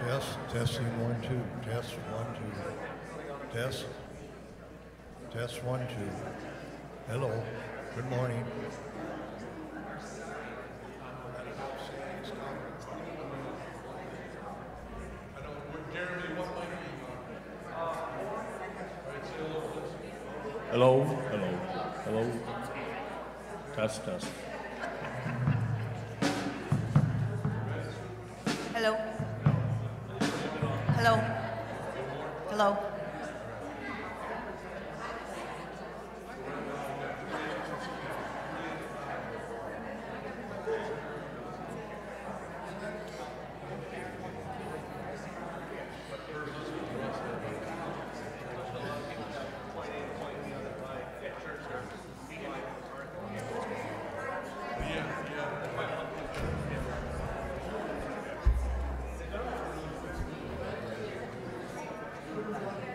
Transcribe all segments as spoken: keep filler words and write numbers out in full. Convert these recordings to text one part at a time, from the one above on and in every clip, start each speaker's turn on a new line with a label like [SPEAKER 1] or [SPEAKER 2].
[SPEAKER 1] Test, testing one, two, test one, two, test, test one, two. Hello, good morning.
[SPEAKER 2] Hello, hello, hello. Test, test.
[SPEAKER 3] Hello. Hello. Hello.
[SPEAKER 4] Thank you.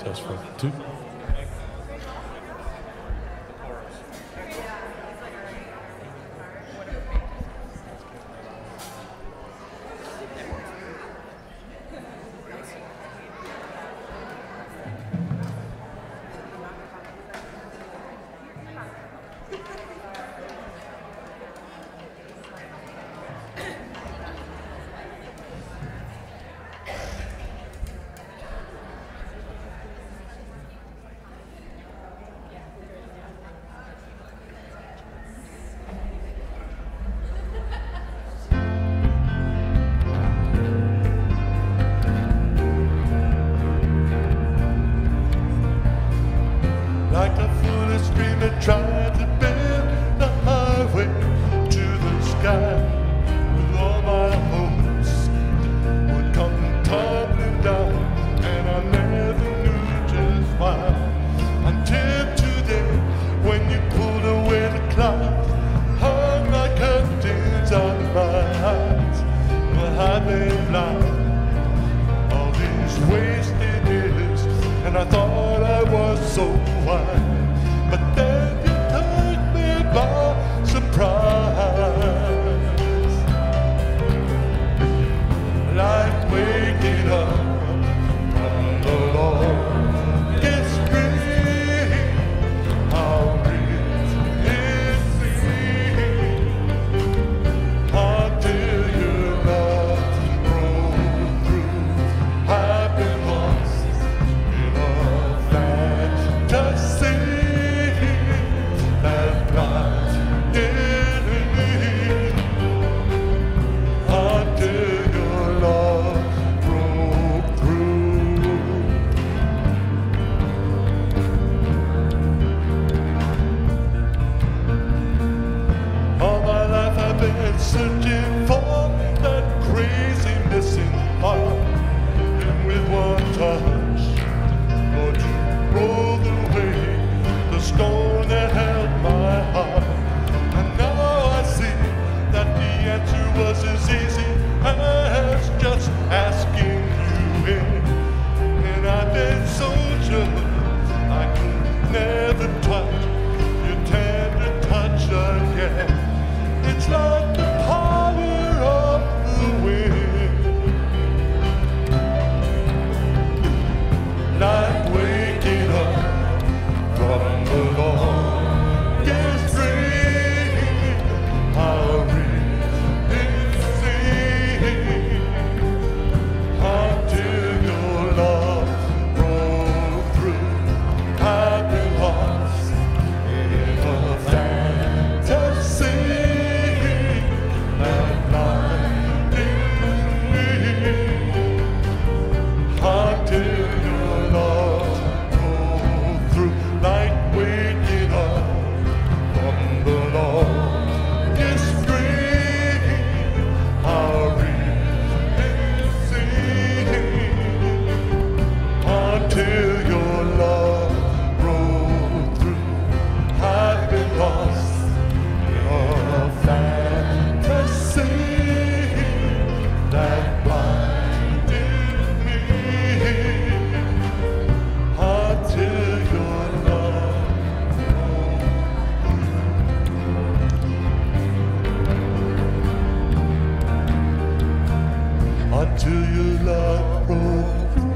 [SPEAKER 2] Test one, two.
[SPEAKER 4] Like a foolish dream that tried to build the highway to the sky, with all my hopes would come tumbling down, and I never knew just why. Until today, when you pulled away the clouds, hung like curtains on my eyes. But I've been blind all these wasted years, and I thought I was so wise. But then you took me by surprise. Like waking up from the longest dream. How real it seems until your love broke through. I've been lost in a fantasy that blinded me until your love broke through. All my life I've been searching for that crazy missing part, and with one touch, Lord, you rolled away the stone that held my heart. And now I see that the answer was as easy as just asking you in. And I've been so sure I could never touch your tender touch again. It's like the power of the wind, like waking up from the longest dream. How real it seems until your love broke through. I've been lost in a fantasy that blinded me until your love broke through. Like waking up from the longest dream. How real it seems until your love broke through. I've been lost in a fantasy that blinded me until your love broke through. Until your love broke through.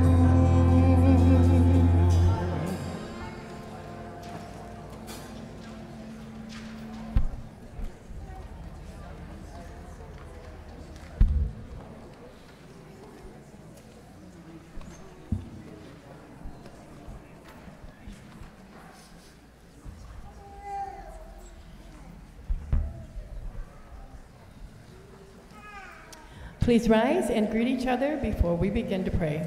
[SPEAKER 5] Please rise and greet each other before we begin to pray.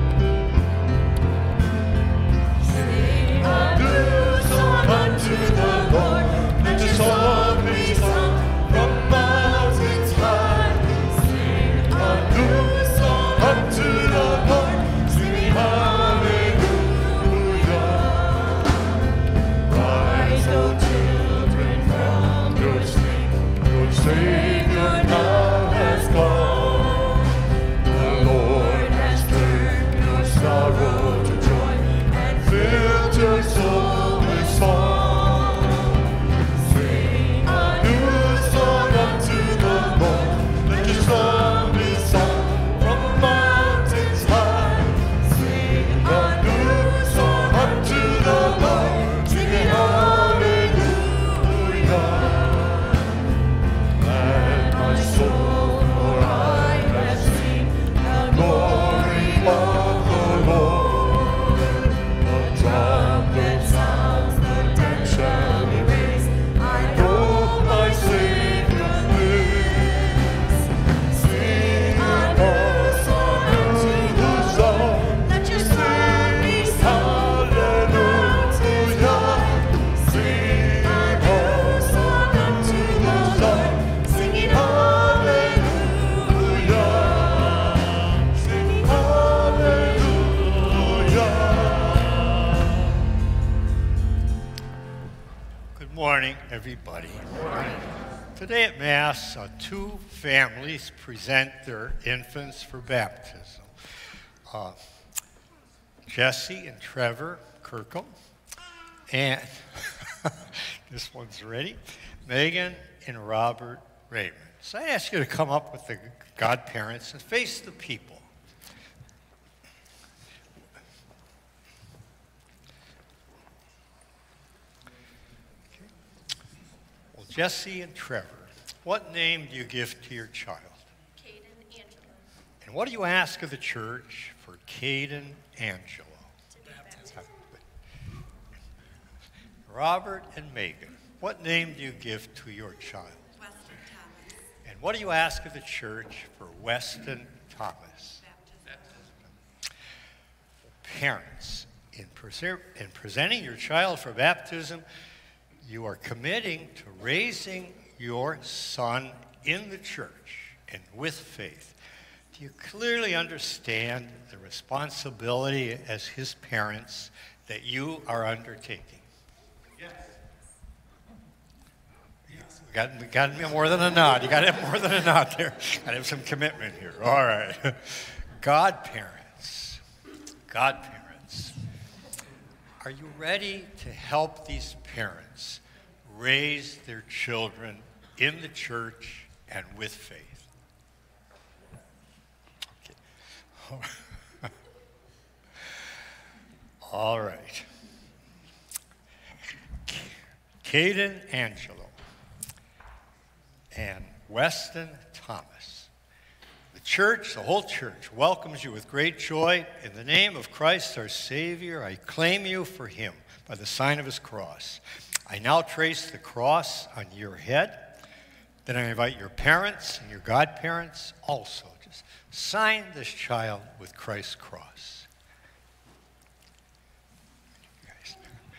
[SPEAKER 4] To the
[SPEAKER 6] morning, everybody. Today at Mass, uh, two families present their infants for baptism. Uh, Jesse and Trevor Kirkham, and this one's ready, Megan and Robert Raymond. So I ask you to come up with the godparents and face the people. Well, Jesse and Trevor, what name do you give to your child?
[SPEAKER 7] Caden Angelo.
[SPEAKER 6] And what do you ask of the church for Caden Angelo?
[SPEAKER 7] To be baptized.
[SPEAKER 6] Robert and Megan, what name do you give to your child?
[SPEAKER 7] Weston Thomas.
[SPEAKER 6] And what do you ask of the church for Weston Thomas?
[SPEAKER 7] Baptism.
[SPEAKER 6] Parents, in, preser- in presenting your child for baptism, you are committing to raising your son in the church and with faith. Do you clearly understand the responsibility as his parents that you are undertaking? Yes. yes. We got, we got more than a nod. You got to have more than a nod there. Got to have some commitment here. All right. Godparents. Godparents. Are you ready to help these parents raise their children in the church and with faith? Okay. All right. Caden Angelo and Weston Thomas. The church, the whole church, welcomes you with great joy. In the name of Christ our Savior, I claim you for him by the sign of his cross. I now trace the cross on your head. Then I invite your parents and your godparents also. Just sign this child with Christ's cross. Guys.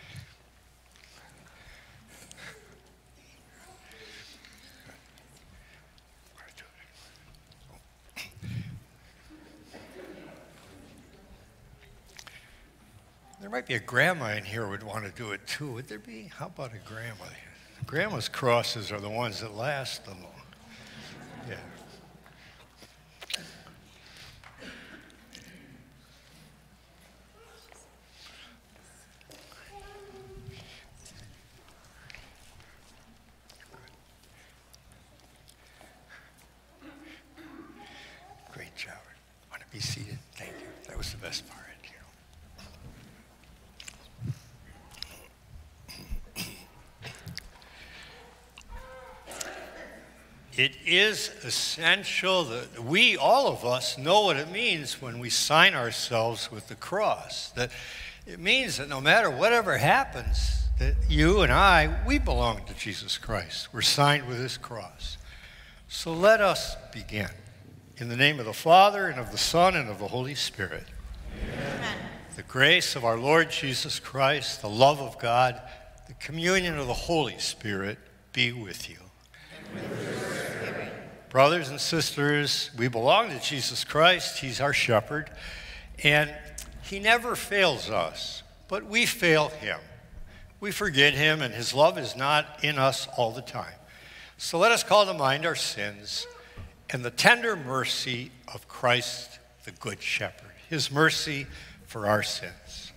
[SPEAKER 6] There might be a grandma in here who would want to do it too. Would there be? How about a grandma? Grandma's crosses are the ones that last the long. Yeah. Great job. Want to be seated? Thank you. That was the best part. It is essential that we, all of us, know what it means when we sign ourselves with the cross. That it means that no matter whatever happens, that you and I, we belong to Jesus Christ. We're signed with his cross. So let us begin. In the name of the Father, and of the Son, and of the Holy Spirit. Amen. The grace of our Lord Jesus Christ, the love of God, the communion of the Holy Spirit be with you. Brothers and sisters, we belong to Jesus Christ. He's our shepherd, and he never fails us, but we fail him. We forget him, and his love is not in us all the time. So let us call to mind our sins and the tender mercy of Christ, the Good Shepherd, his mercy for our sins.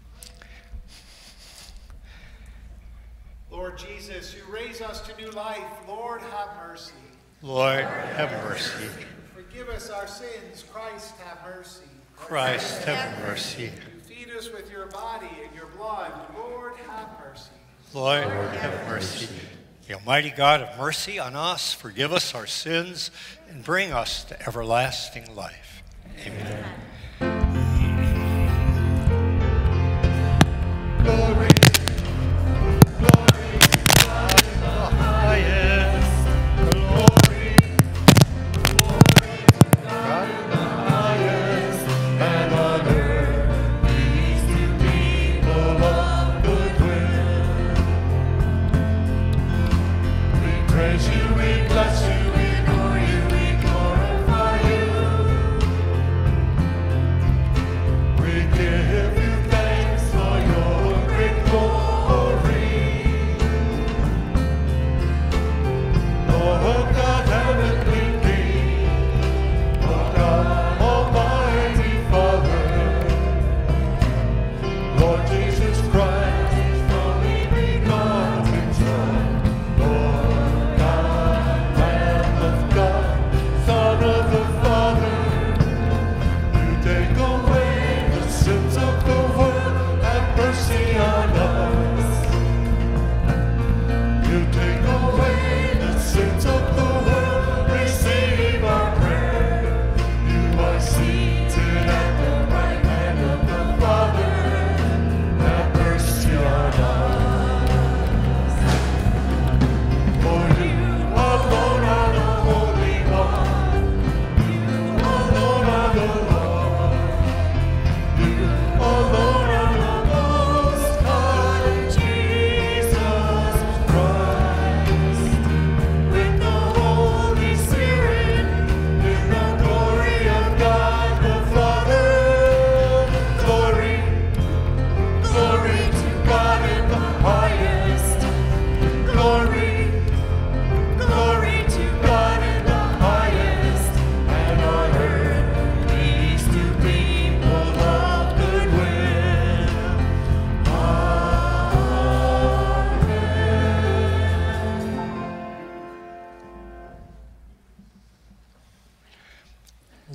[SPEAKER 8] Lord Jesus, you raise us to new life. Lord, have mercy.
[SPEAKER 6] Lord, have mercy.
[SPEAKER 8] Forgive us our sins. Christ, have mercy.
[SPEAKER 6] Christ, have mercy.
[SPEAKER 8] You feed us with your body and your blood. Lord, have mercy.
[SPEAKER 6] Lord, have mercy. The Almighty God have mercy on us, forgive us our sins, and bring us to everlasting life. Amen.
[SPEAKER 4] Glory. Bless you, we adore you, we glorify you.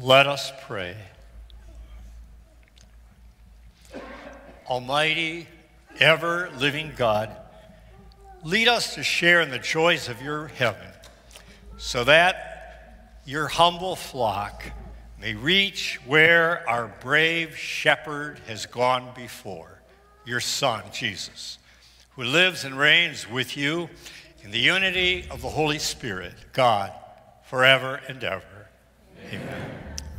[SPEAKER 6] Let us pray. Almighty, ever-living God, lead us to share in the joys of your heaven, so that your humble flock may reach where our brave shepherd has gone before, your Son, Jesus, who lives and reigns with you in the unity of the Holy Spirit, God, forever and ever. Amen. Amen.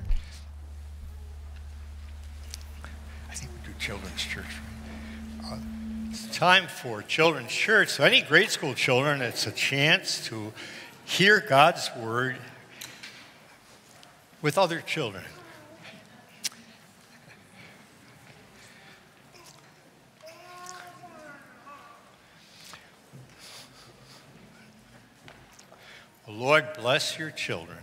[SPEAKER 6] I think we do children's church. Uh, it's time for children's church. So any grade school children, it's a chance to hear God's word with other children. Lord, bless your children.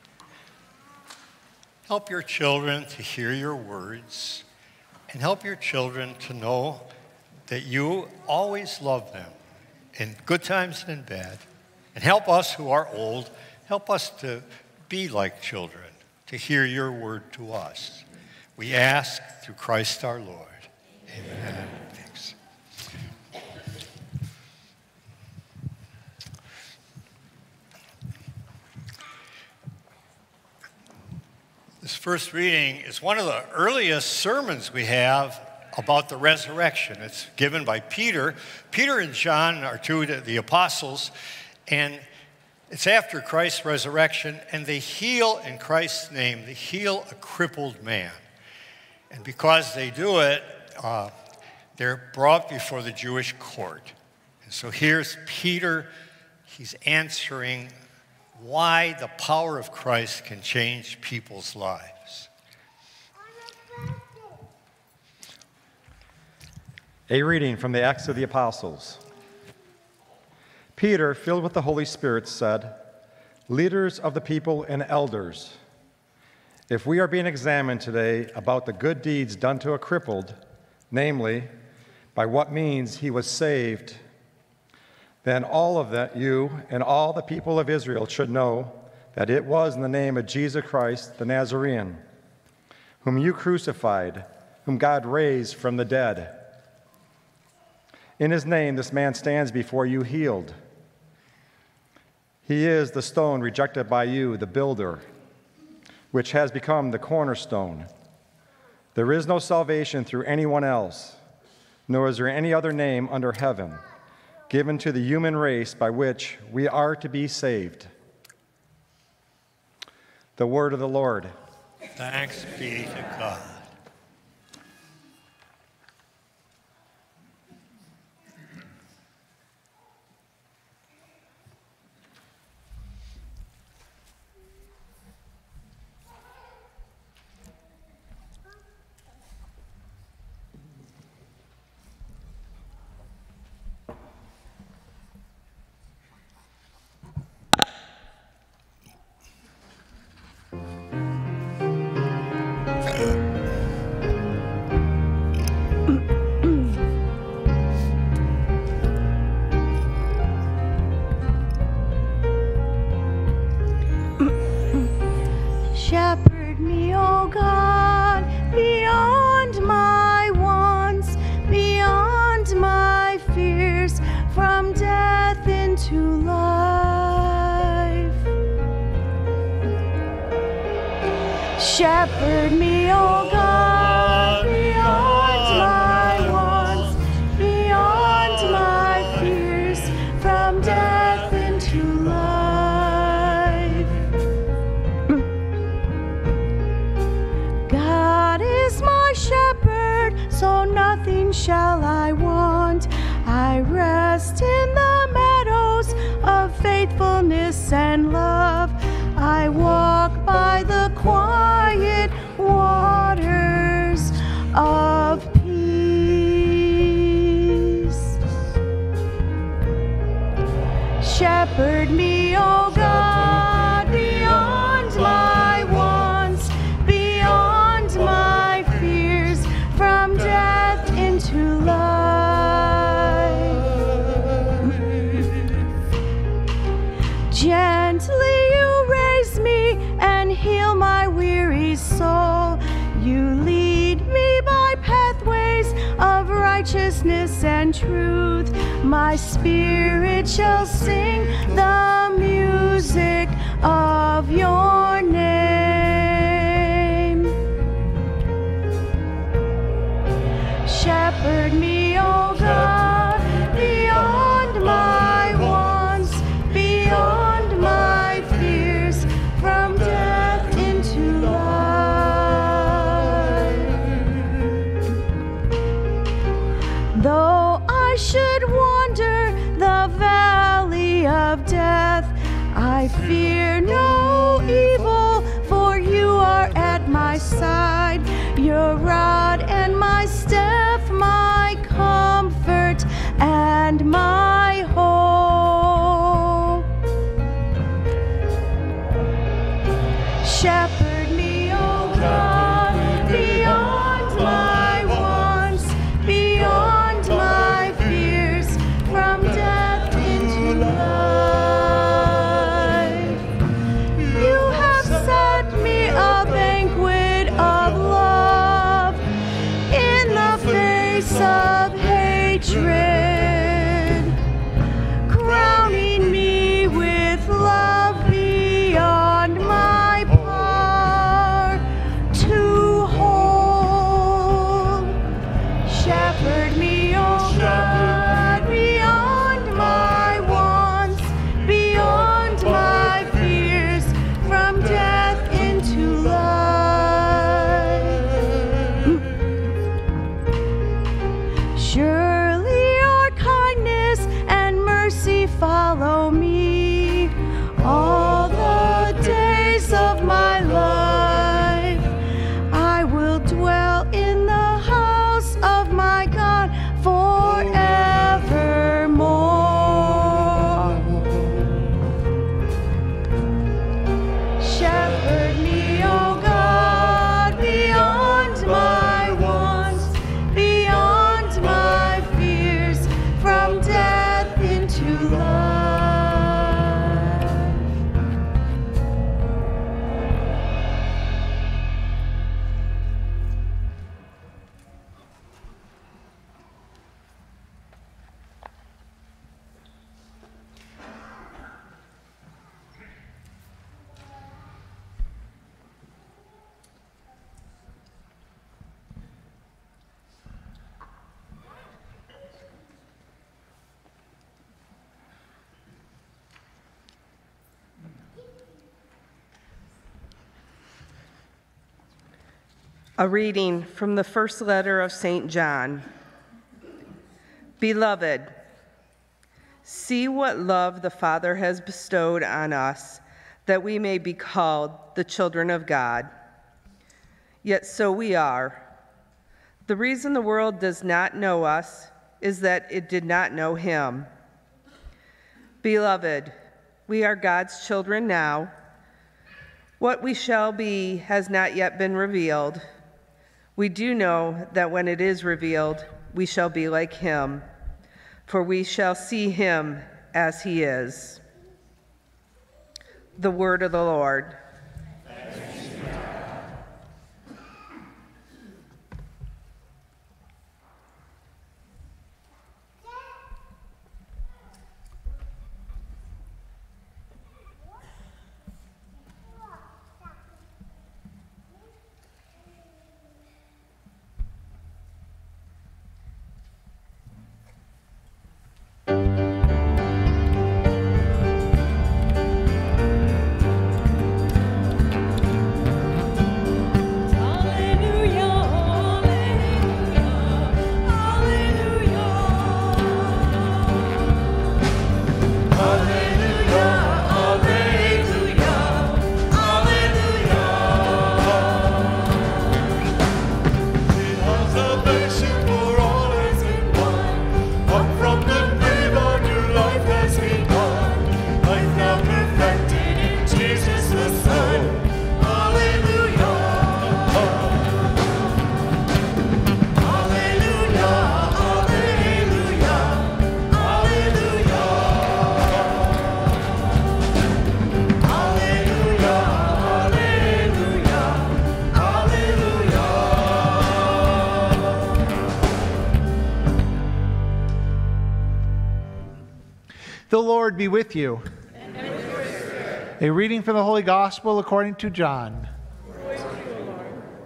[SPEAKER 6] Help your children to hear your words, and help your children to know that you always love them in good times and in bad. And help us who are old, help us to be like children, to hear your word to us. We ask through Christ our Lord. Amen. Amen. Thanks. This first reading is one of the earliest sermons we have about the resurrection. It's given by Peter. Peter and John are two of the apostles, and it's after Christ's resurrection, and they heal in Christ's name. They heal a crippled man. And because they do it, uh, they're brought before the Jewish court. And so here's Peter. He's answering why the power of Christ can change people's lives.
[SPEAKER 9] A reading from the Acts of the Apostles. Peter, filled with the Holy Spirit, said, "Leaders of the people and elders, if we are being examined today about the good deeds done to a crippled, namely, by what means he was saved, then all of that you and all the people of Israel should know that it was in the name of Jesus Christ the Nazarene, whom you crucified, whom God raised from the dead. In his name this man stands before you healed. He is the stone rejected by you, the builder, which has become the cornerstone. There is no salvation through anyone else, nor is there any other name under heaven given to the human race by which we are to be saved." The word of the Lord.
[SPEAKER 6] Thanks be to God.
[SPEAKER 10] Shepherd me, O God, beyond my wants, beyond my fears, from death into life. Shepherd me, O God, beyond my wants, beyond my fears, from death into life. Shepherd, so nothing shall I want. I rest in the meadows of faithfulness and love. I walk by the quiet waters of peace. Shepherd me, O God, beyond my wants, beyond my fears, from death into life. righteousness and truth. My spirit shall sing the music of your name. Shepherd me, O God, beyond my wants, beyond my fears, from death into life. Though I should wander the valley of death, I fear no evil, for you are at my side. Your rod and my staff, my comfort and my hope. Shepherd me, O God, beyond my wants, beyond my fears, from death into life. You have set me a banquet of love in the face of hatred, crowning me with love beyond my power to hold. Shepherd me, O God, beyond my wants, beyond my fears, from death into life. Surely your kindness and mercy follow me all the days of my life. I will dwell in the house of my God forevermore. Shepherd me, O God, beyond my wants, beyond my fears, from death into life.
[SPEAKER 11] A reading from the first letter of Saint John. Beloved, see what love the Father has bestowed on us, that we may be called the children of God. Yet so we are. The reason the world does not know us is that it did not know him. Beloved, we are God's children now. What we shall be has not yet been revealed. We do know that when it is revealed, we shall be like him, for we shall see him as he is. The word of the Lord.
[SPEAKER 8] The Lord be with you.
[SPEAKER 5] And with your spirit.
[SPEAKER 8] A reading from the Holy Gospel according to John.
[SPEAKER 5] Glory to you, Lord.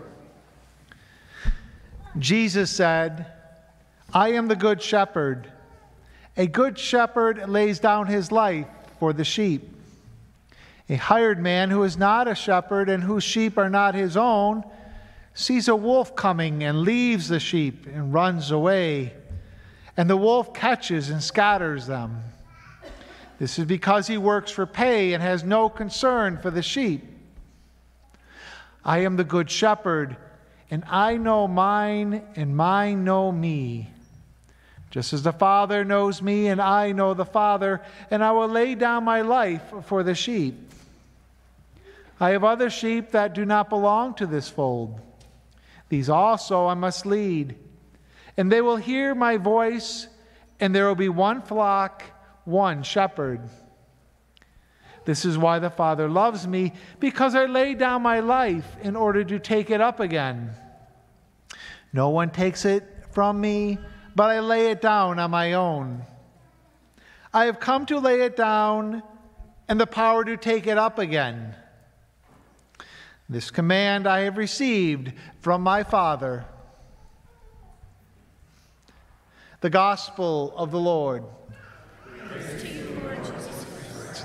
[SPEAKER 8] Jesus said, I am the good shepherd. A good shepherd lays down his life for the sheep. A hired man who is not a shepherd and whose sheep are not his own sees a wolf coming and leaves the sheep and runs away. And the wolf catches and scatters them. This is because he works for pay and has no concern for the sheep. I am the good shepherd, and I know mine, and mine know me. Just as the Father knows me, and I know the Father, and I will lay down my life for the sheep. I have other sheep that do not belong to this fold. These also I must lead, and they will hear my voice, and there will be one flock, one shepherd. This is why the Father loves me, because I lay down my life in order to take it up again. No one takes it from me, but I lay it down on my own. I have come to lay it down and the power to take it up again. This command I have received from my Father. The Gospel of the Lord.
[SPEAKER 7] Praise to you, Lord Jesus Christ.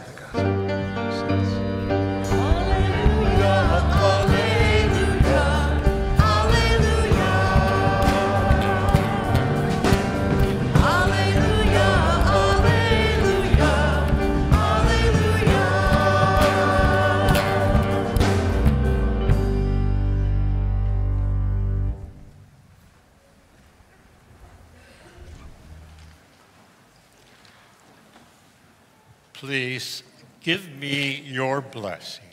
[SPEAKER 6] Please give me your blessing.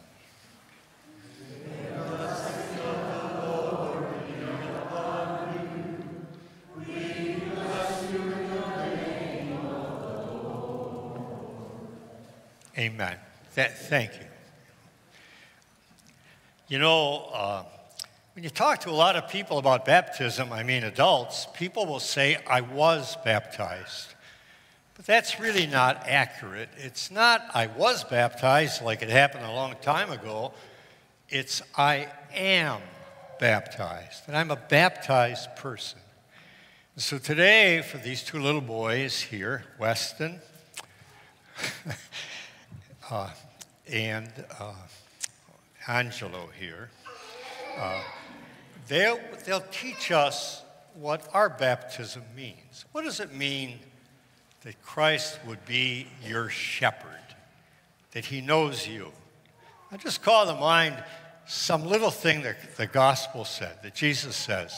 [SPEAKER 6] Amen. That, thank you. You know, uh, when you talk to a lot of people about baptism, I mean adults, people will say, I was baptized. But that's really not accurate. It's not, I was baptized like it happened a long time ago. It's, I am baptized, and I'm a baptized person. And so today, for these two little boys here, Weston uh, and uh, Angelo here, uh, they'll, they'll teach us what our baptism means. What does it mean that Christ would be your shepherd, that he knows you? I just call to mind some little thing that the gospel said, that Jesus says,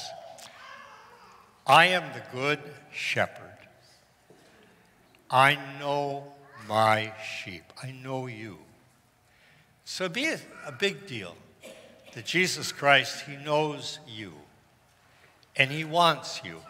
[SPEAKER 6] I am the good shepherd. I know my sheep. I know you. So it'd be a, a big deal that Jesus Christ, he knows you, and he wants you.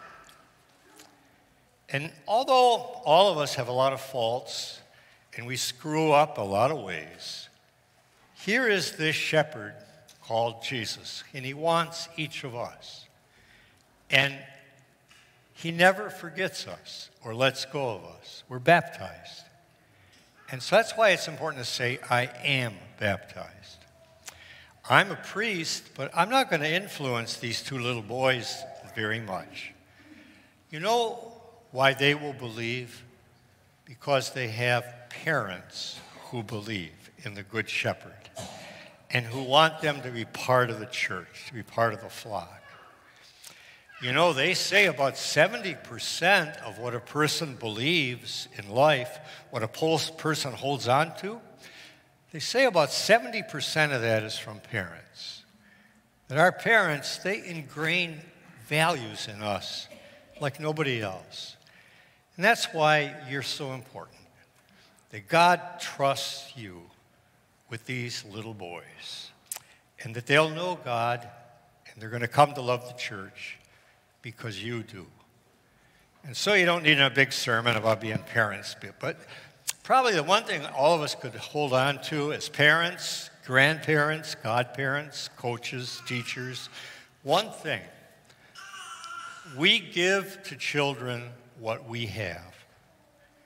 [SPEAKER 6] And although all of us have a lot of faults, and we screw up a lot of ways, here is this shepherd called Jesus, and he wants each of us. And he never forgets us or lets go of us. We're baptized. And so that's why it's important to say, I am baptized. I'm a priest, but I'm not going to influence these two little boys very much. You know why they will believe? Because they have parents who believe in the Good Shepherd and who want them to be part of the church, to be part of the flock. You know, they say about seventy percent of what a person believes in life, what a person holds on to, they say about seventy percent of that is from parents. That our parents, they ingrain values in us like nobody else. And that's why you're so important. That God trusts you with these little boys. And that they'll know God, and they're going to come to love the church because you do. And so you don't need a big sermon about being parents, but probably the one thing all of us could hold on to as parents, grandparents, godparents, coaches, teachers, one thing. We give to children what we have.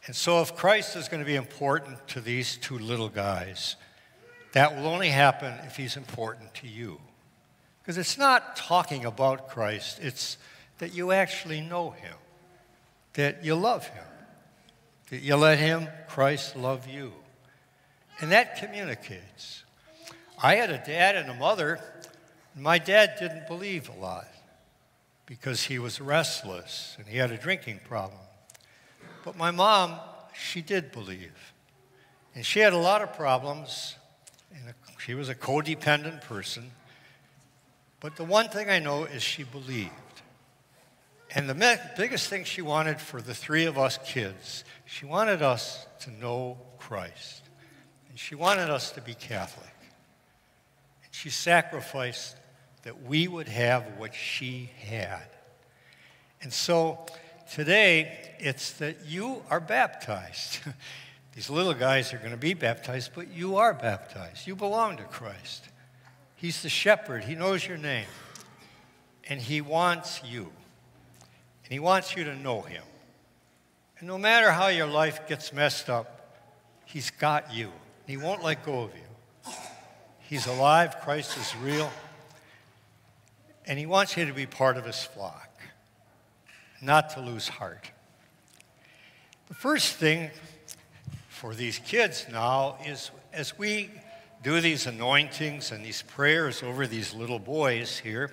[SPEAKER 6] And so if Christ is going to be important to these two little guys, that will only happen if he's important to you. Because it's not talking about Christ, it's that you actually know him, that you love him, that you let him, Christ, love you. And that communicates. I had a dad and a mother. My dad didn't believe a lot because he was restless and he had a drinking problem. But my mom, she did believe. And she had a lot of problems, and she was a codependent person. But the one thing I know is she believed. And the me- biggest thing she wanted for the three of us kids, she wanted us to know Christ. And she wanted us to be Catholic. And she sacrificed that we would have what she had. And so today, it's that you are baptized. These little guys are going to be baptized, but you are baptized. You belong to Christ. He's the shepherd. He knows your name. And he wants you. And he wants you to know him. And no matter how your life gets messed up, he's got you. He won't let go of you. He's alive. Christ is real. And he wants you to be part of his flock, not to lose heart. The first thing for these kids now is as we do these anointings and these prayers over these little boys here,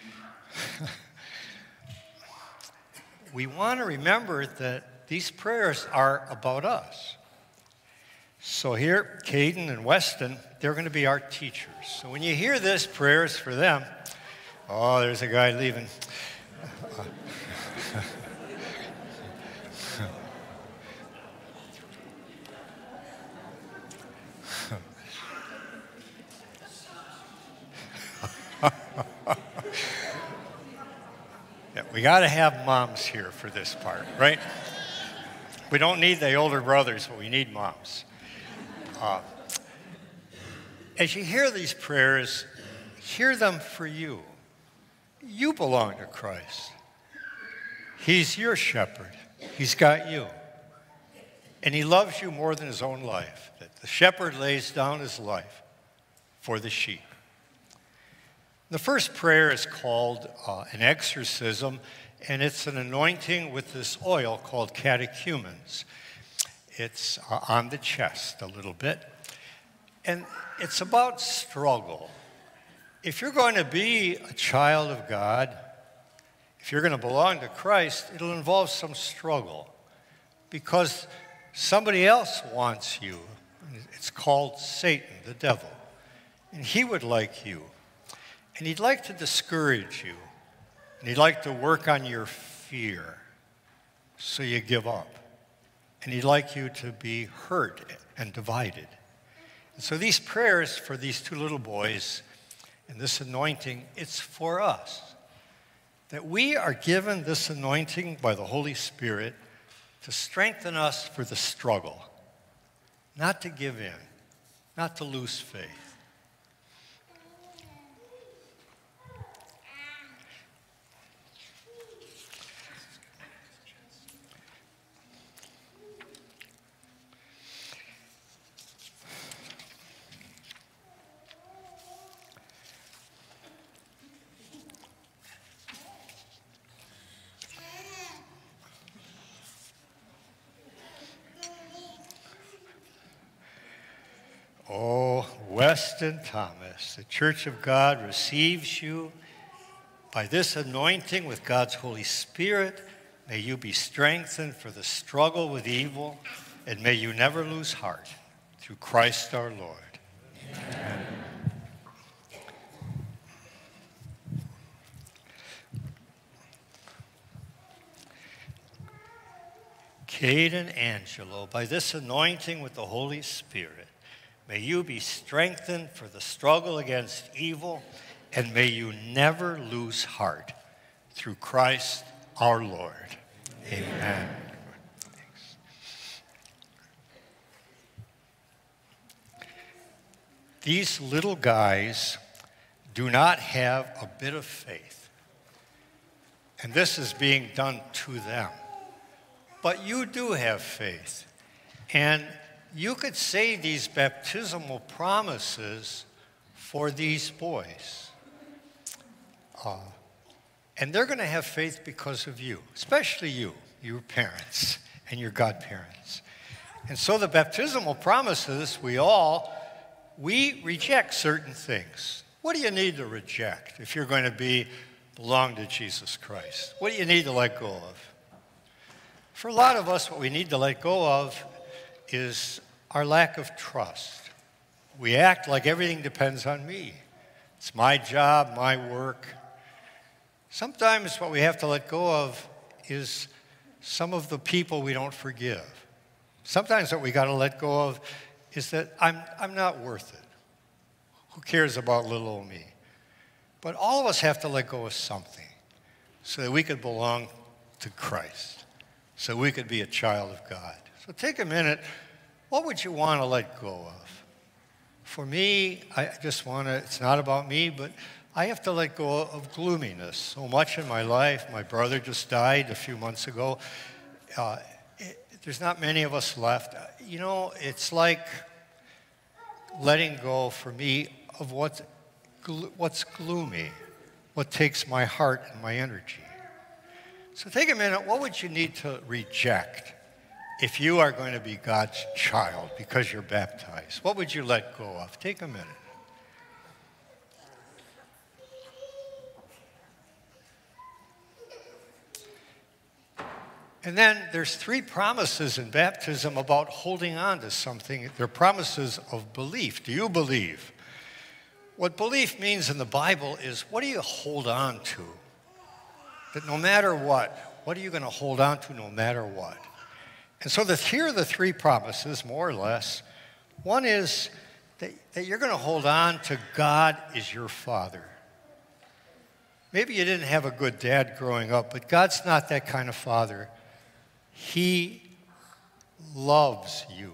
[SPEAKER 6] we want to remember that these prayers are about us. So here, Caden and Weston, they're going to be our teachers. So when you hear this, prayers for them, oh, there's a guy leaving. Yeah, we got to have moms here for this part, right? We don't need the older brothers, but we need moms. Uh, as you hear these prayers, hear them for you. You belong to Christ. He's your shepherd. He's got you. And he loves you more than his own life. That the shepherd lays down his life for the sheep. The first prayer is called uh, an exorcism, and it's an anointing with this oil called catechumens. It's uh, on the chest a little bit. And it's about struggle. If you're going to be a child of God, if you're going to belong to Christ, it'll involve some struggle because somebody else wants you. It's called Satan, the devil. And he would like you. And he'd like to discourage you. And he'd like to work on your fear so you give up. And he'd like you to be hurt and divided. And so these prayers for these two little boys and this anointing, it's for us. That we are given this anointing by the Holy Spirit to strengthen us for the struggle. Not to give in. Not to lose faith. Oh, Weston Thomas, the Church of God receives you by this anointing with God's Holy Spirit. May you be strengthened for the struggle with evil, and may you never lose heart. Through Christ our Lord. Amen. Kate and Angelo, by this anointing with the Holy Spirit, may you be strengthened for the struggle against evil, and may you never lose heart. Through Christ our Lord. Amen. Amen. Thanks. These little guys do not have a bit of faith. And this is being done to them. But you do have faith. And you could say these baptismal promises for these boys. Uh, and they're going to have faith because of you, especially you, your parents and your godparents. And so the baptismal promises, we all, we reject certain things. What do you need to reject if you're going to be belong to Jesus Christ? What do you need to let go of? For a lot of us, what we need to let go of is our lack of trust. We act like everything depends on me. It's my job, my work. Sometimes what we have to let go of is some of the people we don't forgive. Sometimes what we got to let go of is that I'm, I'm not worth it. Who cares about little old me? But all of us have to let go of something so that we could belong to Christ, so we could be a child of God. So take a minute. What would you want to let go of? For me, I just want to, it's not about me, but I have to let go of gloominess. So much in my life. My brother just died a few months ago. Uh, it, there's not many of us left. You know, it's like letting go for me of what's, what's gloomy, what takes my heart and my energy. So take a minute. What would you need to reject if you are going to be God's child because you're baptized? What would you let go of? Take a minute. And then there's three promises in baptism about holding on to something. They're promises of belief. Do you believe? What belief means in the Bible is, what do you hold on to? That no matter what, what are you going to hold on to no matter what? And so the, here are the three promises, more or less. One is that, that you're going to hold on to God as your Father. Maybe you didn't have a good dad growing up, but God's not that kind of father. He loves you.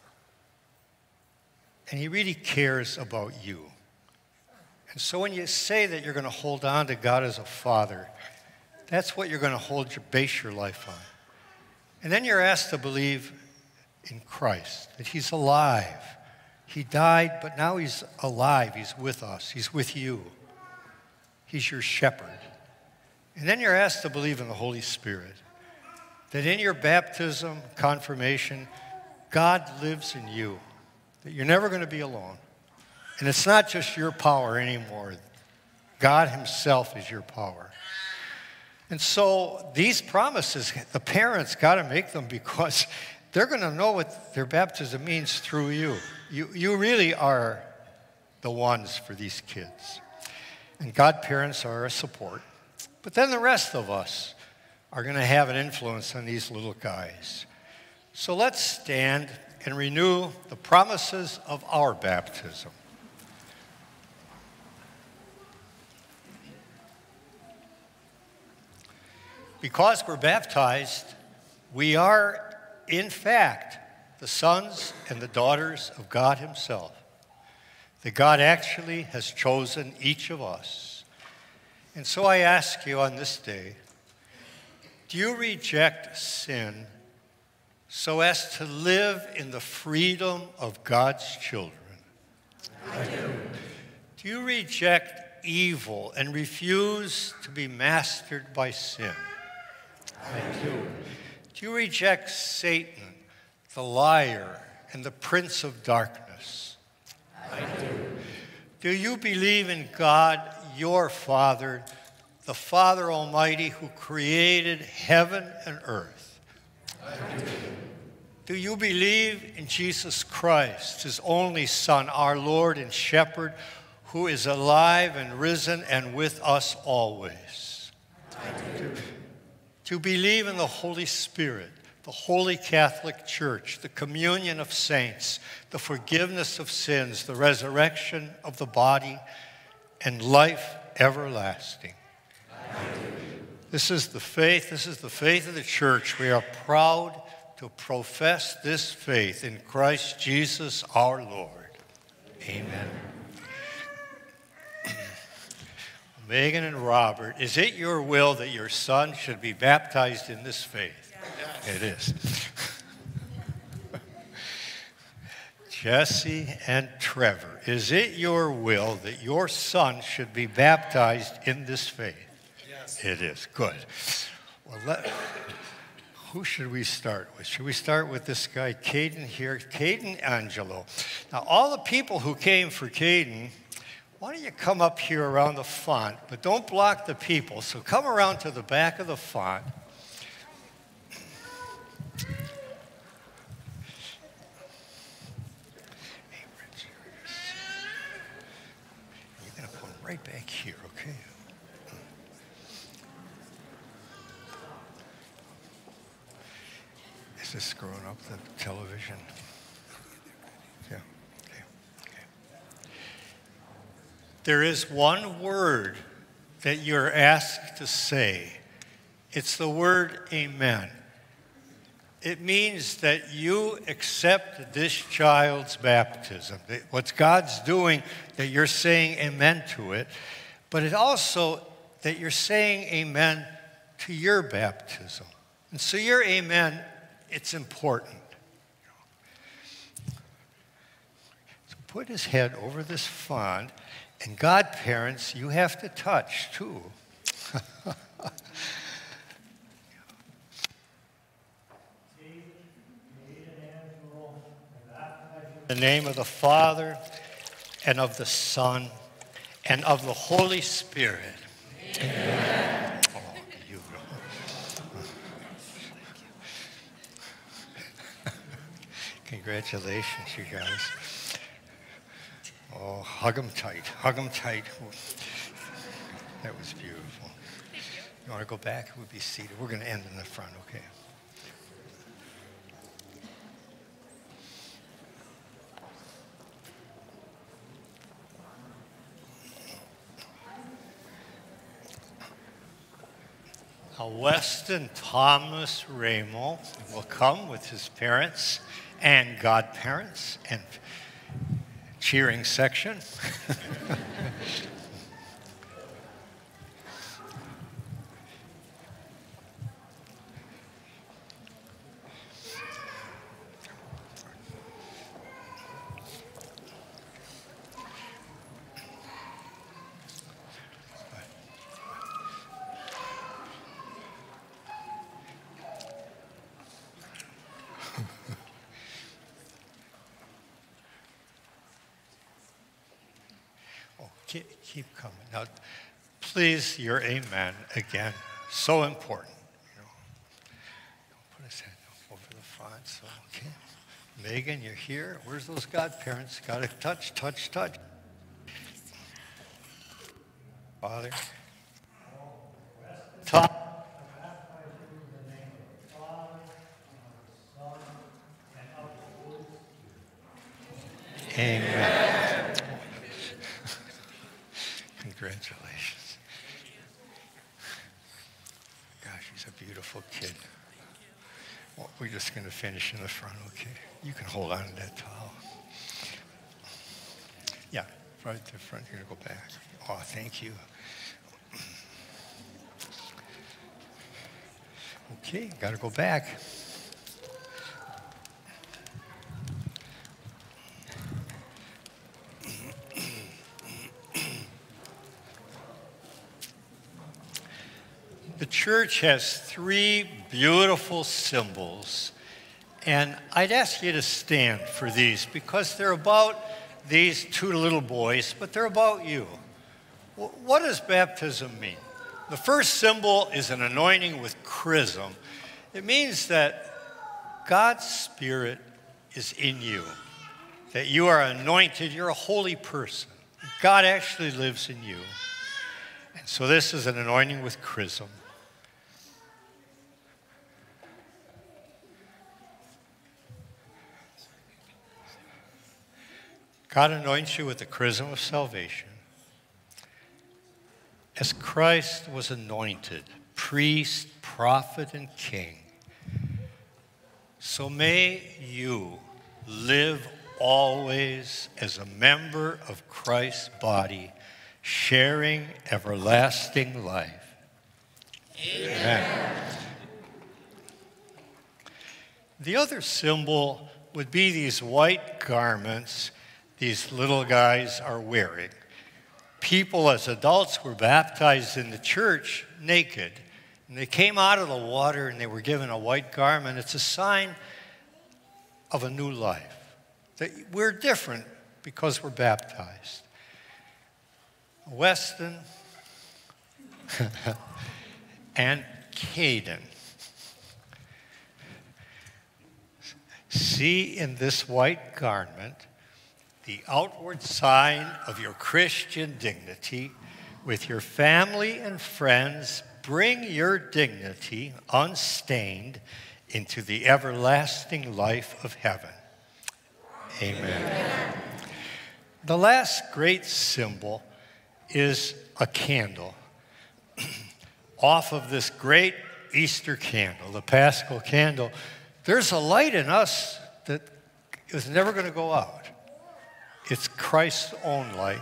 [SPEAKER 6] And he really cares about you. And so when you say that you're going to hold on to God as a father, that's what you're going to hold your, base your life on. And then you're asked to believe in Christ, that he's alive. He died, but now he's alive. He's with us. He's with you. He's your shepherd. And then you're asked to believe in the Holy Spirit, that in your baptism, confirmation, God lives in you, that you're never going to be alone. And it's not just your power anymore. God himself is your power. And so these promises, the parents got to make them because they're going to know what their baptism means through you. You, you really are the ones for these kids. And godparents are a support. But then the rest of us are going to have an influence on these little guys. So let's stand and renew the promises of our baptism. Because we're baptized, we are, in fact, the sons and the daughters of God himself. That God actually has chosen each of us. And so I ask you on this day, do you reject sin so as to live in the freedom of God's children? I do. Do you reject evil and refuse to be mastered by sin? I do. Do you reject Satan, the liar, and the prince of darkness? I do. Do you believe in God, your Father, the Father Almighty who created heaven and earth? I do. Do you believe in Jesus Christ, his only Son, our Lord and Shepherd, who is alive and risen and with us always? I do. Do you believe in the Holy Spirit, the Holy Catholic Church, the communion of saints, the forgiveness of sins, the resurrection of the body, and life everlasting? This is the faith, this is the faith of the church. We are proud to profess this faith in Christ Jesus our Lord. Amen. Megan and Robert, is it your will that your son should be baptized in this faith? Yes. It is. Jesse and Trevor, is it your will that your son should be baptized in this faith? Yes. It is. Good. Well, let, who should we start with? Should we start with this guy, Caden here? Caden Angelo. Now, all the people who came for Caden, why don't you come up here around the font, but don't block the people. So come around to the back of the font. You're going to put him right back here, okay? Is this screwing up the television? Yeah. Okay. Okay. There is one word that you're asked to say. It's the word amen. It means that you accept this child's baptism. That what God's doing, that you're saying amen to it, but it also that you're saying amen to your baptism. And so your amen, it's important. So put his head over this font, and godparents, you have to touch too. In the name of the Father, and of the Son, and of the Holy Spirit. Amen. Oh, beautiful. Congratulations, you guys. Oh, hug them tight. Hug them tight. That was beautiful. You want to go back? We'll be seated. We're going to end in the front, okay? Now, Weston Thomas Ramo will come with his parents and godparents and cheering section. Keep, keep coming. Now, please, your amen again. So important. You know, put his head over the font. So, okay. Megan, you're here. Where's those godparents? Got to touch, touch, touch. Father. Tom. Amen. Congratulations. Gosh, he's a beautiful kid. Well, we're just going to finish in the front, okay? You can hold on to that towel. Yeah, right to the front. You're going to go back. Oh, thank you. Okay, got to go back. The church has three beautiful symbols, and I'd ask you to stand for these because they're about these two little boys, but they're about you. What does baptism mean? The first symbol is an anointing with chrism. It means that God's Spirit is in you, that you are anointed, you're a holy person. God actually lives in you. And so this is an anointing with chrism. God anoints you with the chrism of salvation. As Christ was anointed, priest, prophet, and king, so may you live always as a member of Christ's body, sharing everlasting life. Amen. Amen. the other symbol would be these white garments these little guys are wearing. People as adults were baptized in the church naked. And they came out of the water and they were given a white garment. It's a sign of a new life. That we're different because we're baptized. Weston and Caden. See in this white garment the outward sign of your Christian dignity. With your family and friends, bring your dignity unstained into the everlasting life of heaven. Amen. Amen. The last great symbol is a candle. Off of this great Easter candle, the Paschal candle, there's a light in us that is never going to go out. It's Christ's own light.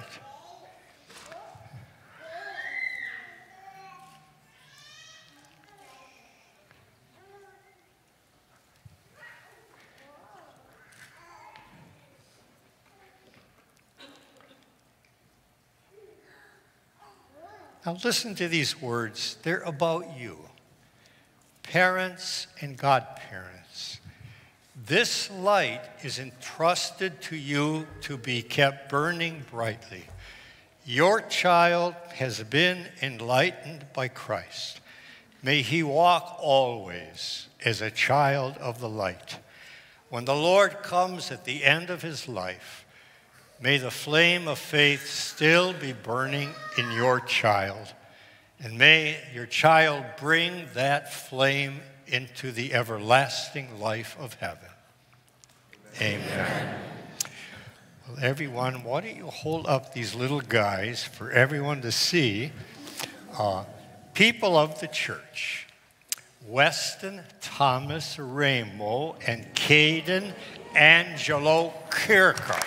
[SPEAKER 6] Now listen to these words. They're about you, parents and godparents. This light is entrusted to you to be kept burning brightly. Your child has been enlightened by Christ. May he walk always as a child of the light. When the Lord comes at the end of his life, may the flame of faith still be burning in your child, and may your child bring that flame into the everlasting life of heaven. Amen. Amen. Well, everyone, why don't you hold up these little guys for everyone to see? Uh, people of the church, Weston Thomas Ramo and Caden Angelo Kirker.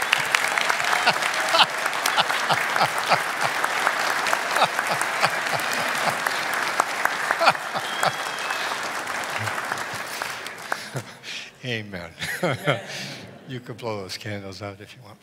[SPEAKER 6] Amen. You can blow those candles out if you want.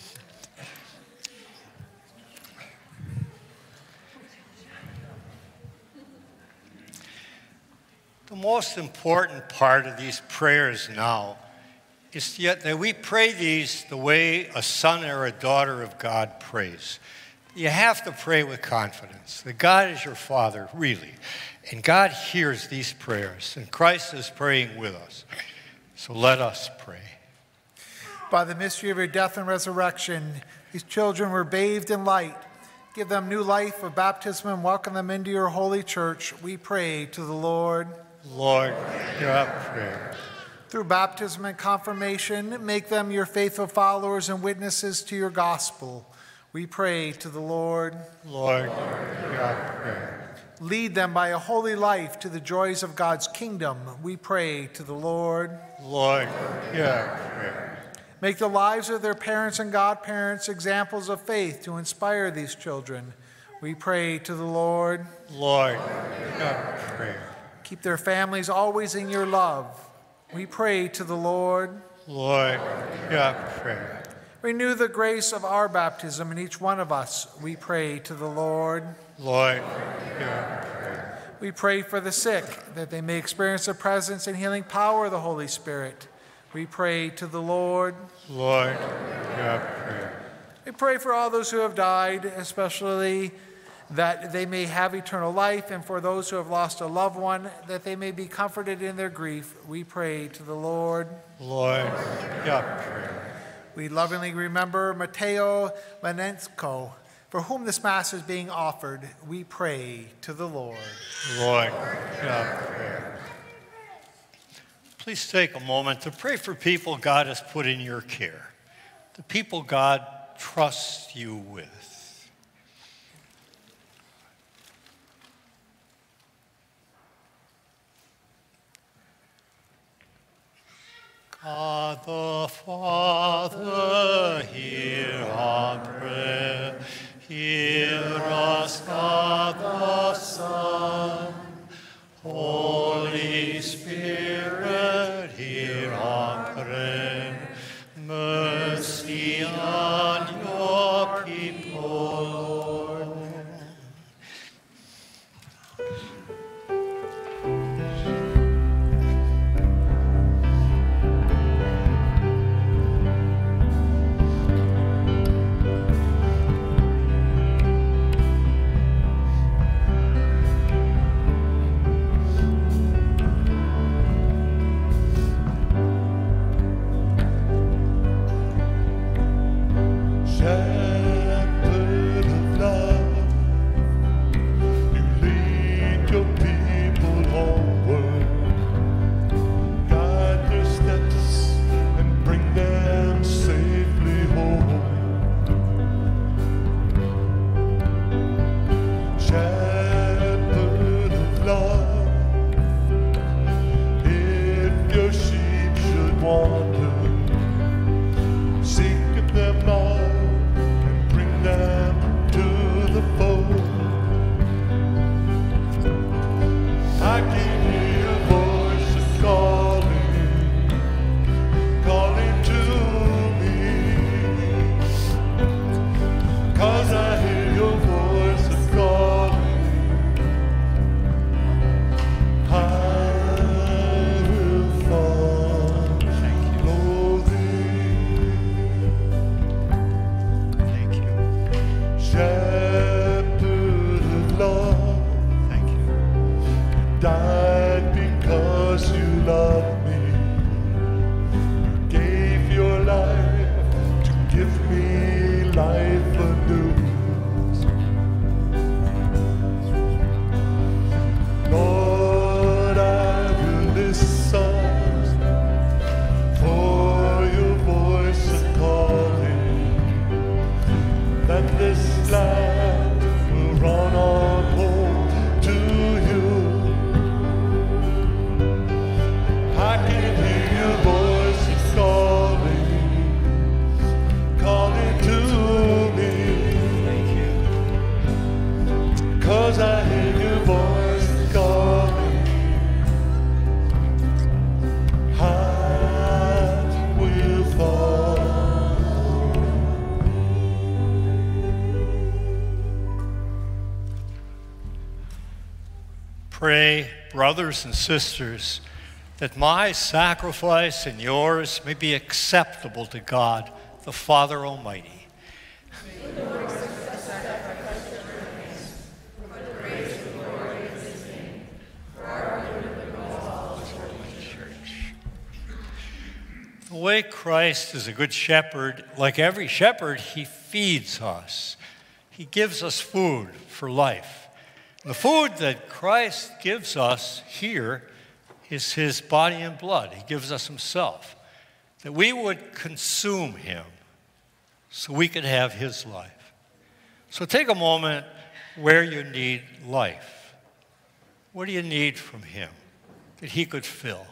[SPEAKER 6] The most important part of these prayers now is yet that we pray these the way a son or a daughter of God prays. You have to pray with confidence that God is your Father, really. And God hears these prayers, and Christ is praying with us. So let us pray.
[SPEAKER 8] By the mystery of your death and resurrection, these children were bathed in light. Give them new life of baptism and welcome them into your holy church. We pray to the Lord.
[SPEAKER 6] Lord, hear our prayer.
[SPEAKER 8] Through baptism and confirmation, make them your faithful followers and witnesses to your gospel. We pray to the Lord.
[SPEAKER 6] Lord, hear our prayer.
[SPEAKER 8] Lead them by a holy life to the joys of God's kingdom. We pray to the Lord.
[SPEAKER 6] Lord, hear our prayer.
[SPEAKER 8] Make the lives of their parents and godparents examples of faith to inspire these children. We pray to the Lord.
[SPEAKER 6] Lord, hear our prayer.
[SPEAKER 8] Keep their families always in your love. We pray to the Lord.
[SPEAKER 6] Lord, hear our prayer.
[SPEAKER 8] Renew the grace of our baptism in each one of us. We pray to the Lord.
[SPEAKER 6] Lord, hear our prayer.
[SPEAKER 8] We pray for the sick, that they may experience the presence and healing power of the Holy Spirit. We pray to the Lord.
[SPEAKER 6] Lord, hear our prayer.
[SPEAKER 8] We pray for all those who have died, especially that they may have eternal life, and for those who have lost a loved one, that they may be comforted in their grief. We pray to the Lord.
[SPEAKER 6] Lord, hear our prayer.
[SPEAKER 8] We lovingly remember Mateo Manensko, for whom this Mass is being offered. We pray to the Lord.
[SPEAKER 6] Lord, hear our prayer. Please take a moment to pray for people God has put in your care, the people God trusts you with. God the Father, hear our prayer. Hear us, God the Son. Holy Spirit, hear pray, brothers and sisters, that my sacrifice and yours may be acceptable to God, the Father Almighty. The way Christ is a good shepherd, like every shepherd, he feeds us. He gives us food for life. The food that Christ gives us here is his body and blood. He gives us himself, that we would consume him so we could have his life. So take a moment where you need life. What do you need from him that he could fill?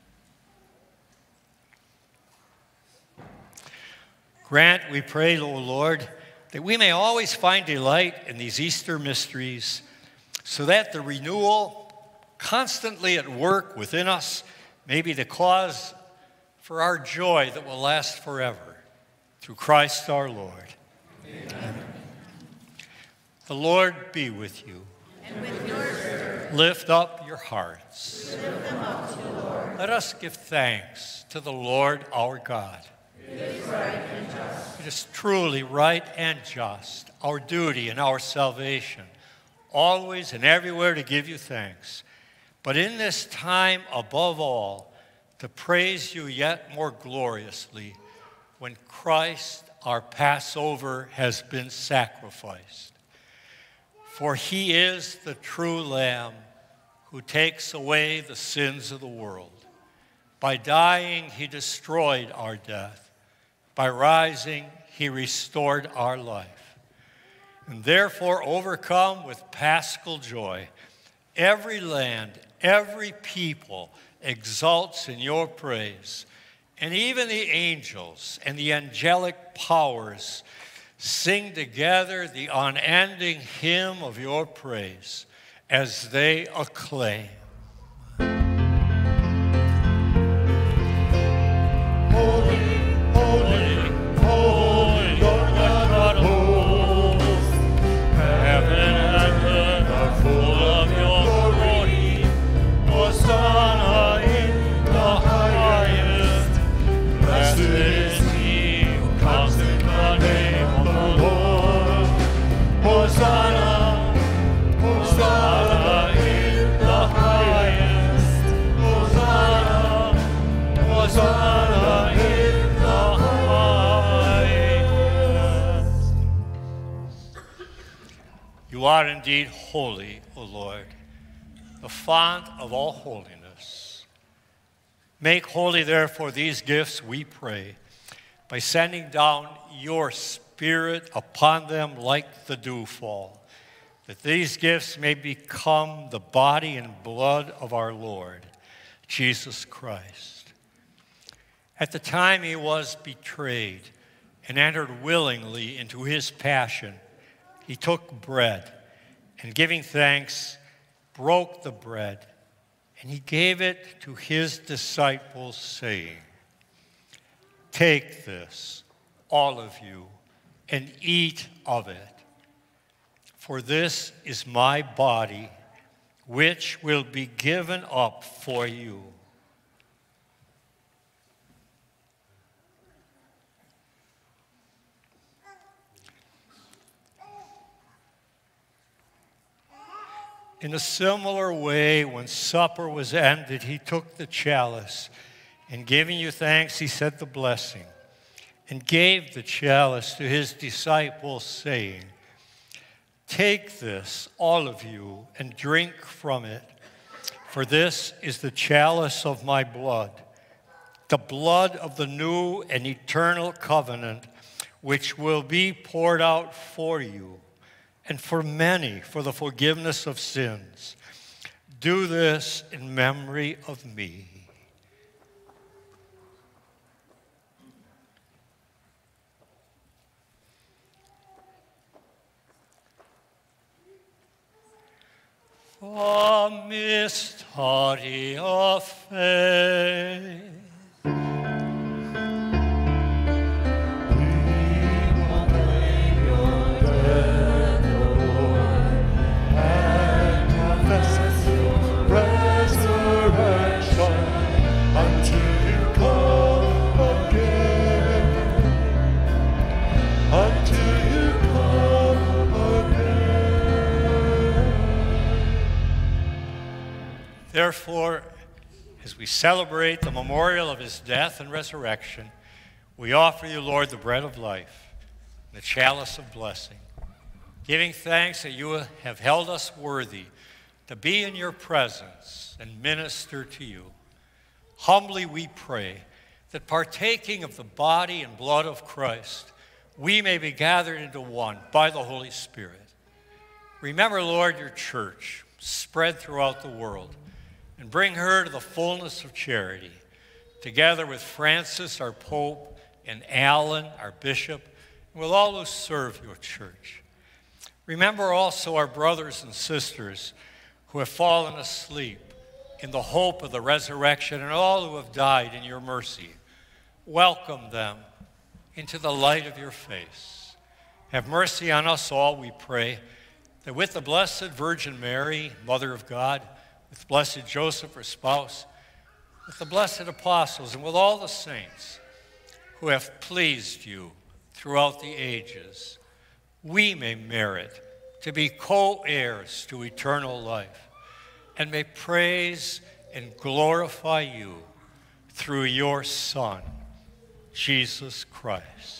[SPEAKER 6] Grant, we pray, O Lord, that we may always find delight in these Easter mysteries, so that the renewal constantly at work within us may be the cause for our joy that will last forever. Through Christ our Lord. Amen. Amen. The Lord be with you.
[SPEAKER 7] And with yours, sir.
[SPEAKER 6] Lift up your hearts.
[SPEAKER 7] We lift them up to the Lord.
[SPEAKER 6] Let us give thanks to the Lord our God.
[SPEAKER 7] It is right and just.
[SPEAKER 6] It is truly right and just, our duty and our salvation, always and everywhere to give you thanks. But in this time, above all, to praise you yet more gloriously when Christ, our Passover, has been sacrificed. For he is the true Lamb who takes away the sins of the world. By dying, he destroyed our death. By rising, he restored our life. And therefore, overcome with paschal joy, every land, every people exults in your praise. And even the angels and the angelic powers sing together the unending hymn of your praise as they acclaim. You are indeed holy, O Lord, the font of all holiness. Make holy, therefore, these gifts, we pray, by sending down your Spirit upon them like the dewfall, that these gifts may become the body and blood of our Lord, Jesus Christ. At the time he was betrayed and entered willingly into his passion, he took bread, and giving thanks, broke the bread, and he gave it to his disciples, saying, "Take this, all of you, and eat of it, for this is my body, which will be given up for you." In a similar way, when supper was ended, he took the chalice, and giving you thanks, he said the blessing, and gave the chalice to his disciples, saying, "Take this, all of you, and drink from it, for this is the chalice of my blood, the blood of the new and eternal covenant, which will be poured out for you and for many for the forgiveness of sins. Do this in memory of me." A mystery of faith.
[SPEAKER 4] Confess
[SPEAKER 6] Therefore, as we celebrate the memorial of his death and resurrection, we offer you, Lord, the bread of life, the chalice of blessing, giving thanks that you have held us worthy to be in your presence and minister to you. Humbly we pray that partaking of the body and blood of Christ, we may be gathered into one by the Holy Spirit. Remember, Lord, your church spread throughout the world, and bring her to the fullness of charity, together with Francis, our Pope, and Alan, our Bishop, and with all who serve your church. Remember also our brothers and sisters who have fallen asleep in the hope of the resurrection, and all who have died in your mercy. Welcome them into the light of your face. Have mercy on us all, we pray, that with the Blessed Virgin Mary, Mother of God, with blessed Joseph, her spouse, with the blessed apostles, and with all the saints who have pleased you throughout the ages, we may merit to be co-heirs to eternal life, and may praise and glorify you through your Son, Jesus Christ.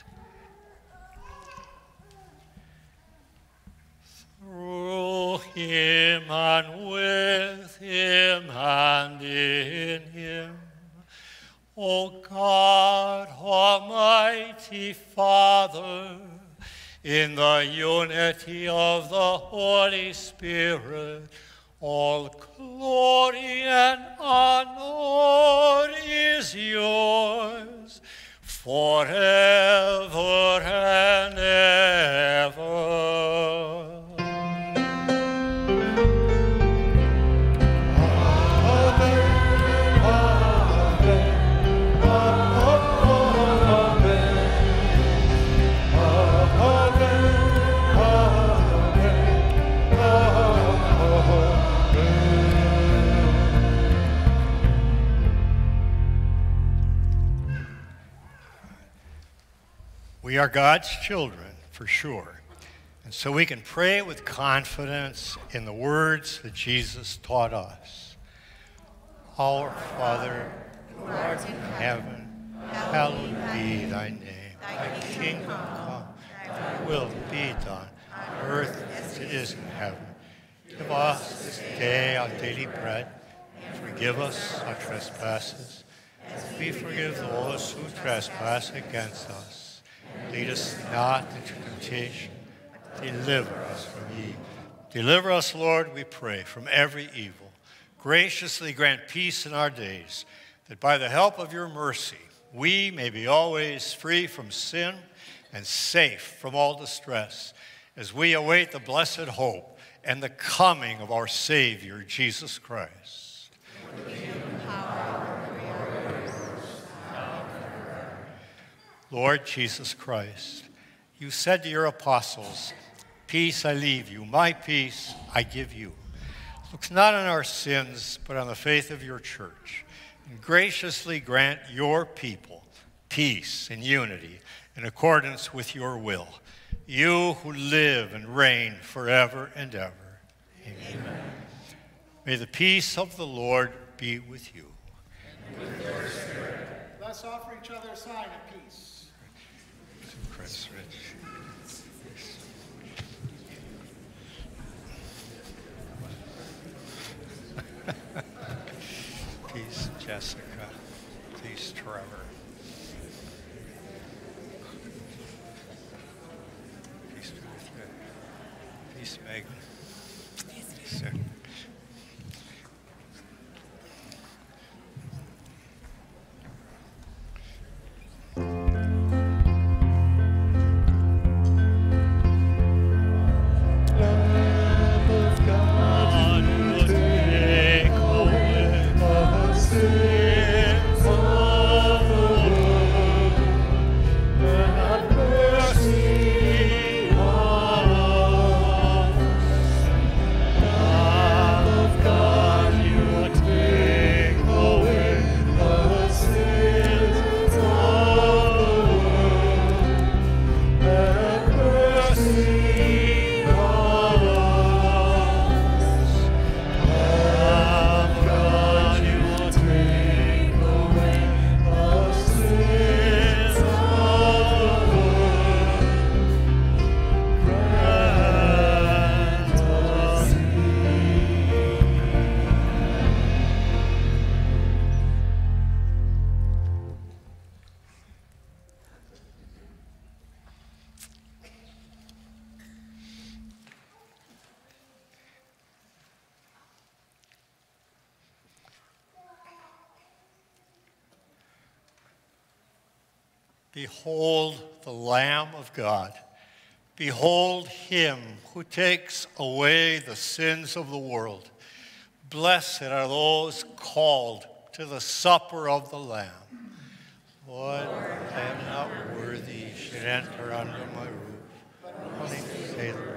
[SPEAKER 6] Through him and with him and in him, O God, Almighty Father, in the unity of the Holy Spirit, all glory and honor is yours forever and ever. We are God's children, for sure. And so we can pray with confidence in the words that Jesus taught us. Our Father, who art in heaven, hallowed be thy name. Thy kingdom come, thy will be done, on earth as it is in heaven. Give us this day our daily bread, and forgive us our trespasses, as we forgive those who trespass against us. Lead us not into temptation, but deliver us from evil. Deliver us, Lord, we pray, from every evil. Graciously grant peace in our days, that by the help of your mercy, we may be always free from sin and safe from all distress, as we await the blessed hope and the coming of our Savior, Jesus Christ. Lord Jesus Christ, you said to your apostles, peace I leave you, my peace I give you. Look not on our sins, but on the faith of your church, and graciously grant your people peace and unity in accordance with your will, you who live and reign forever and ever. Amen. Amen. May the peace of the Lord be with you.
[SPEAKER 8] And with your spirit. Let's offer each other a sign of peace.
[SPEAKER 6] Christ rich. Peace, Jessica. Peace, Trevor. Peace be with you. Peace, Megan. Peace.
[SPEAKER 4] Sins of the
[SPEAKER 6] Behold the Lamb of God. Behold him who takes away the sins of the world. Blessed are those called to the supper of the Lamb. Lord, I am not worthy you should enter under my roof. Only say the word.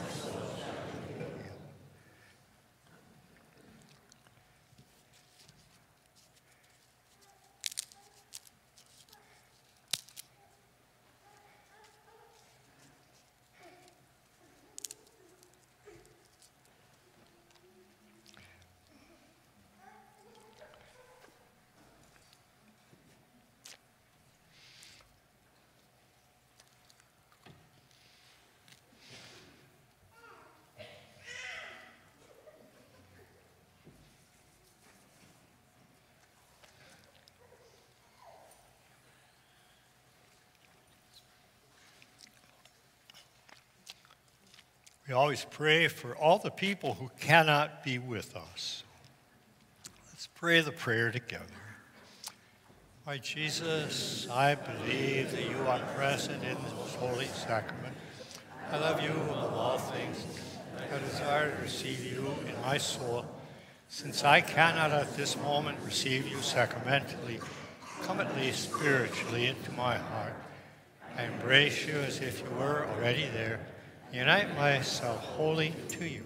[SPEAKER 6] We always pray for all the people who cannot be with us. Let's pray the prayer together. My Jesus, I believe that you are present in this holy sacrament. I love you above all things. I desire to receive you in my soul. Since I cannot at this moment receive you sacramentally, come at least spiritually into my heart. I embrace you as if you were already there. Unite myself wholly to you.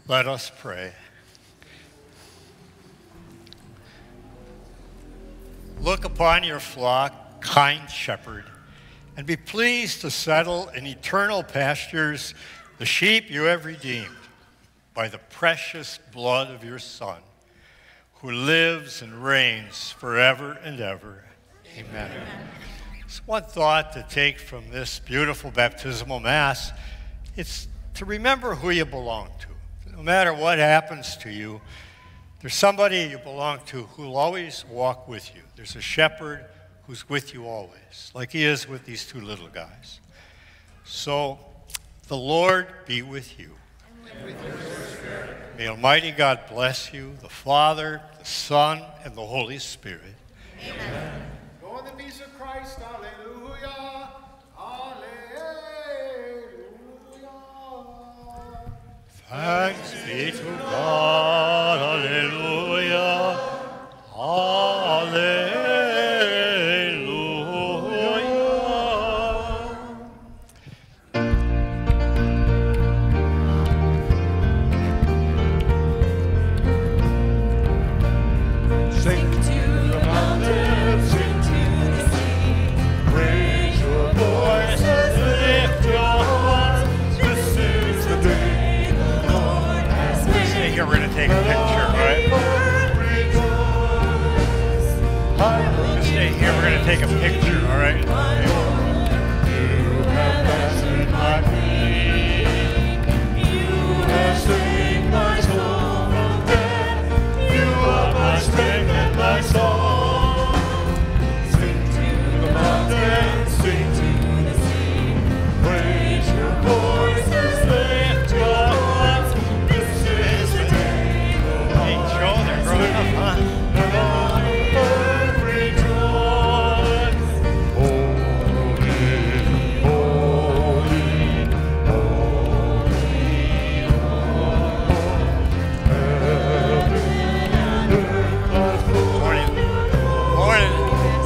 [SPEAKER 6] Let us pray. Look upon your flock, kind shepherd, and be pleased to settle in eternal pastures the sheep you have redeemed by the precious blood of your Son, who lives and reigns forever and ever. Amen. Amen. Just one thought to take from this beautiful baptismal Mass. It's to remember who you belong to. No matter what happens to you, there's somebody you belong to who will always walk with you. There's a shepherd who's with you always, like he is with these two little guys. So the Lord be with you. And with your spirit. May Almighty God bless you, the Father, the Son, and the Holy Spirit. Amen.
[SPEAKER 8] Go in the peace of Christ. Alleluia. Alleluia.
[SPEAKER 6] Thanks be to God. Alleluia. Alleluia.
[SPEAKER 4] Sing to the mountains, sing to the sea. Raise your voices, lift your hearts. This is the day the Lord has made.
[SPEAKER 6] Stay here, we're going to take a picture, right? Just stay here, we're going to take a picture, all right?
[SPEAKER 4] You have answered my plea. You have saved my soul from death. You are my strength and my song. Sing to the mountains, sing to the sea. Raise your voices, lift your hearts. This is the day the Lord
[SPEAKER 6] Hey, Joe, they're growing up, huh?
[SPEAKER 4] and all the earth rejoice. Holy, holy, holy, heaven and earth are full.
[SPEAKER 6] Morning. Morning.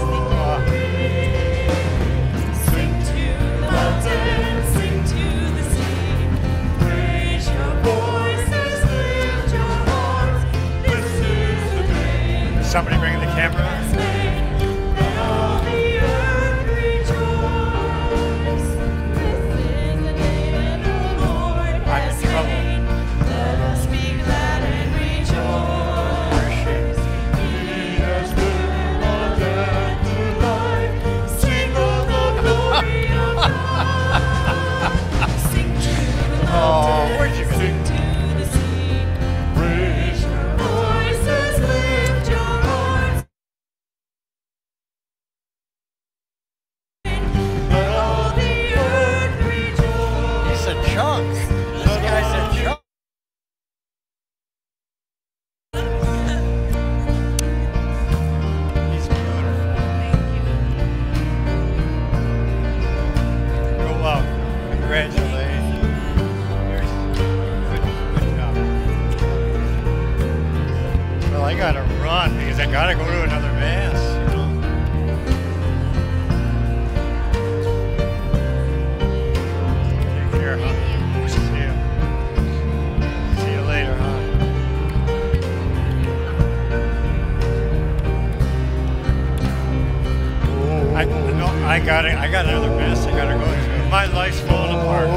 [SPEAKER 4] Sing to the mountains, sing to the sea. Raise your voices, lift your hearts. This is the day
[SPEAKER 6] Somebody bringing the camera?
[SPEAKER 4] let all the earth rejoice. This is the day that the Lord
[SPEAKER 6] I'm
[SPEAKER 4] has
[SPEAKER 6] in trouble.
[SPEAKER 4] made. Let us be glad and rejoice. He has turned our death to life. Sing of the glory of God. Sing to the
[SPEAKER 6] Oh, where'd you
[SPEAKER 4] mountains,
[SPEAKER 6] go?
[SPEAKER 4] sing to the sea. Raise your voices, lift your hearts. Let all the earth rejoice.
[SPEAKER 6] He's a chunk. This guy's a chunk. He's beautiful. Go out. Congratulations. You're good, good job. Well, I gotta run because I gotta go to another mass, you know. Take care, huh? See you. See you later, huh? I no, I got it. I got another mass I gotta go to. My life's falling apart.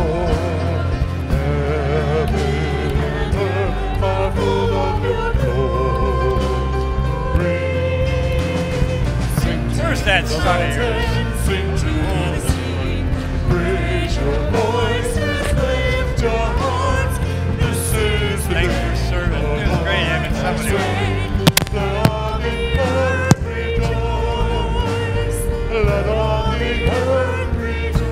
[SPEAKER 6] Where's that son of yours?
[SPEAKER 4] Sing to the sea. Raise your voices, lift your hearts. This is the
[SPEAKER 6] Thanks
[SPEAKER 4] day
[SPEAKER 6] for serving. It was great having somebody with me.
[SPEAKER 4] let all the earth rejoice. Let all the earth rejoice.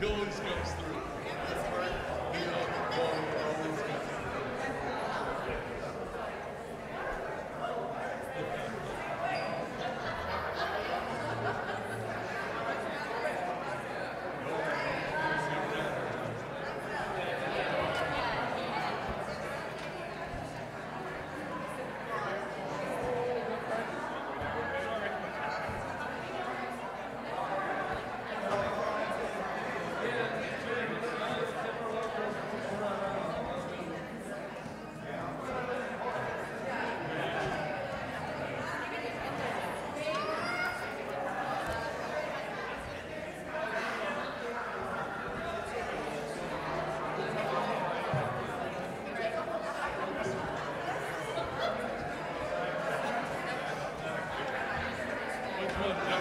[SPEAKER 4] He always comes through. That's right. Yeah, Paul always comes through. Which one?